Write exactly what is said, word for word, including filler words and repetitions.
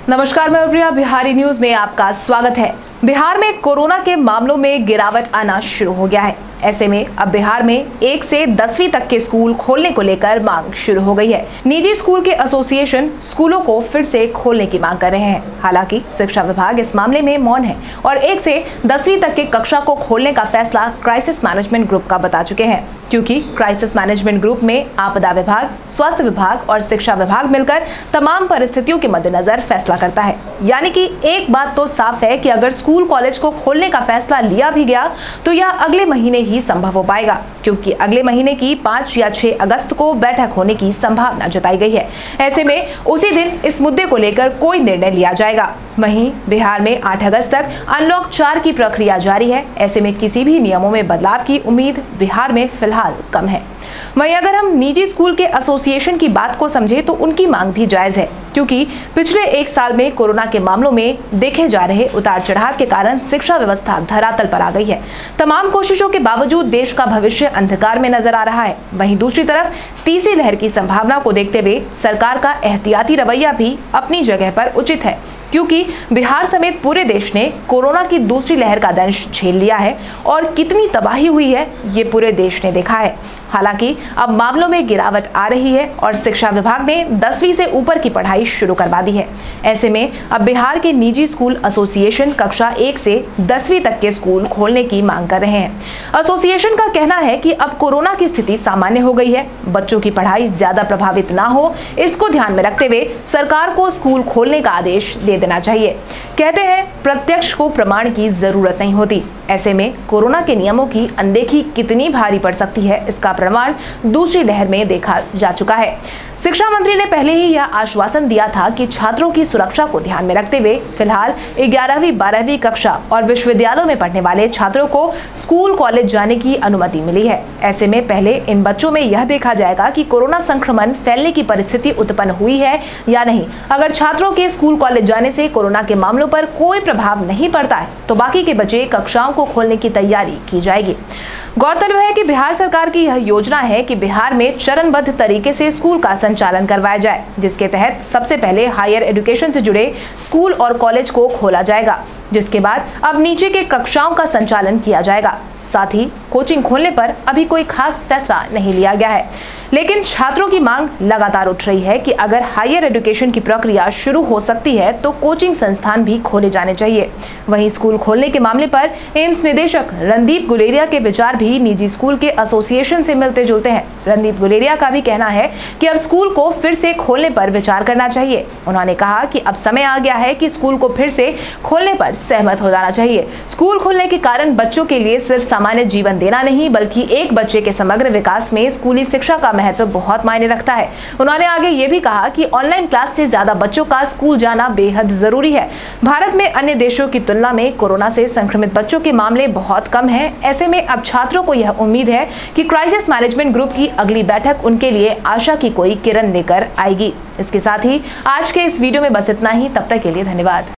नमस्कार, मैं प्रिया, बिहारी न्यूज में आपका स्वागत है। बिहार में कोरोना के मामलों में गिरावट आना शुरू हो गया है। ऐसे में अब बिहार में एक से दसवीं तक के स्कूल खोलने को लेकर मांग शुरू हो गई है। निजी स्कूल के एसोसिएशन स्कूलों को फिर से खोलने की मांग कर रहे हैं। हालांकि शिक्षा विभाग इस मामले में मौन है और एक से दसवीं तक के कक्षा को खोलने का फैसला क्राइसिस मैनेजमेंट ग्रुप का बता चुके हैं, क्योंकि क्राइसिस मैनेजमेंट ग्रुप में आपदा विभाग, स्वास्थ्य विभाग और शिक्षा विभाग मिलकर तमाम परिस्थितियों के मद्देनजर फैसला करता है। यानी कि एक बात तो साफ है कि अगर स्कूल कॉलेज को खोलने का फैसला लिया भी गया तो यह अगले महीने ही संभव हो पाएगा, क्योंकि अगले महीने की पाँच या छह अगस्त को बैठक होने की संभावना जताई गई है। ऐसे में उसी दिन इस मुद्दे को लेकर कोई निर्णय लिया जाएगा। वहीं बिहार में आठ अगस्त तक अनलॉक चार की प्रक्रिया जारी है। ऐसे में किसी भी नियमों में बदलाव की उम्मीद बिहार में फिलहाल कम है। वहीं अगर हम निजी स्कूल के एसोसिएशन की बात को समझे तो उनकी मांग भी जायज है, क्योंकि पिछले एक साल में कोरोना के मामलों में देखे जा रहे उतार चढ़ाव के कारण शिक्षा व्यवस्था धरातल पर आ गई है। तमाम कोशिशों के बावजूद देश का भविष्य अंधकार में नजर आ रहा है। वहीं दूसरी तरफ तीसरी लहर की संभावना को देखते हुए सरकार का एहतियाती रवैया भी अपनी जगह पर उचित है, क्योंकि बिहार समेत पूरे देश ने कोरोना की दूसरी लहर का दंश झेल लिया है और कितनी तबाही हुई है ये पूरे देश ने देखा है। हालांकि अब मामलों में गिरावट आ रही है और शिक्षा विभाग ने दसवीं से ऊपर की पढ़ाई शुरू करवा दी है। ऐसे में अब बिहार के निजी स्कूल एसोसिएशन कक्षा एक से दसवीं तक के स्कूल खोलने की मांग कर रहे हैं। एसोसिएशन का कहना है कि अब कोरोना की स्थिति सामान्य हो गई है, बच्चों की पढ़ाई ज्यादा प्रभावित ना हो, इसको ध्यान में रखते हुए सरकार को स्कूल खोलने का आदेश दे देना चाहिए। कहते हैं प्रत्यक्ष को प्रमाण की जरूरत नहीं होती। ऐसे में कोरोना के नियमों की अनदेखी कितनी भारी पड़ सकती है, इसका प्रमाण दूसरी लहर में देखा जा चुका है। शिक्षा मंत्री ने पहले ही यह आश्वासन दिया था कि छात्रों की सुरक्षा को ध्यान में रखते हुए फिलहाल ग्यारहवीं बारहवीं कक्षा और विश्वविद्यालयों में पढ़ने वाले छात्रों को स्कूल कॉलेज जाने की अनुमति मिली है। ऐसे में पहले इन बच्चों में यह देखा जाएगा कि कोरोना संक्रमण फैलने की परिस्थिति उत्पन्न हुई है या नहीं। अगर छात्रों के स्कूल कॉलेज जाने से कोरोना के मामलों पर कोई प्रभाव नहीं पड़ता है तो बाकी के बचे कक्षाओं को खोलने की तैयारी की जाएगी। गौरतलब है कि बिहार सरकार की यह योजना है कि बिहार में चरणबद्ध तरीके से स्कूल का संचालन करवाया जाए, जिसके तहत सबसे पहले हायर एजुकेशन से जुड़े स्कूल और कॉलेज को खोला जाएगा, जिसके बाद अब नीचे के कक्षाओं का संचालन किया जाएगा। साथ ही कोचिंग खोलने पर अभी कोई खास फैसला नहीं लिया गया है, लेकिन छात्रों की मांग लगातार उठ रही है कि अगर हायर एजुकेशन की प्रक्रिया शुरू हो सकती है तो कोचिंग संस्थान भी खोले जाने चाहिए। वहीं स्कूल खोलने के मामले पर एम्स निदेशक रणदीप गुलेरिया के विचार भी निजी स्कूल के एसोसिएशन से मिलते जुलते हैं। रणदीप गुलेरिया का भी कहना है कि अब स्कूल को फिर से खोलने पर विचार करना चाहिए। उन्होंने कहा कि अब समय आ गया है कि स्कूल को फिर से खोलने पर सहमत हो जाना चाहिए। स्कूल खोलने के कारण बच्चों के लिए सिर्फ सामान्य जीवन देना नहीं, बल्कि एक बच्चे के समग्र विकास में स्कूली शिक्षा का महत्व बहुत मायने रखता है। उन्होंने आगे ये भी कहा कि ऑनलाइन क्लास से ज्यादा बच्चों का स्कूल जाना बेहद जरूरी है। भारत में अन्य देशों की तुलना में कोरोना से संक्रमित बच्चों के मामले बहुत कम हैं। ऐसे में अब छात्रों को यह उम्मीद है कि क्राइसिस मैनेजमेंट ग्रुप की अगली बैठक उनके लिए आशा की कोई किरण लेकर आएगी। इसके साथ ही आज के इस वीडियो में बस इतना ही। तब तक के लिए धन्यवाद।